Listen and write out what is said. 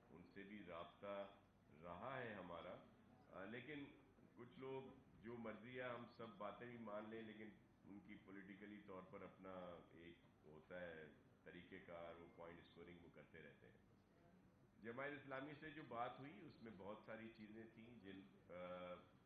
उनसे भी राब्ता रहा है हमारा। लेकिन कुछ लोग जो मर्जी है हम सब बातें भी मान लें, लेकिन उनकी पॉलिटिकली तौर पर अपना एक होता है तरीक़ेकार, वो पॉइंट स्कोरिंग वो करते रहते हैं। जमात इस्लामी से जो बात हुई उसमें बहुत सारी चीज़ें थी